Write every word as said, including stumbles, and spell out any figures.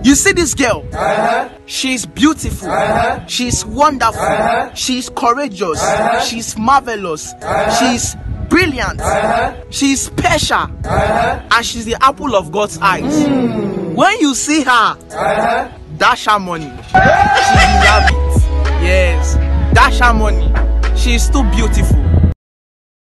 You see this girl? Uh-huh. She's beautiful. Uh-huh. She's wonderful. Uh-huh. She's courageous. Uh-huh. She's marvelous. Uh-huh. She's brilliant. Uh-huh. She's special. Uh-huh. And she's the apple of God's eyes. Mm. When you see her, Uh-huh. dash her money. She deserves it. Yes, dash her money. She's too beautiful.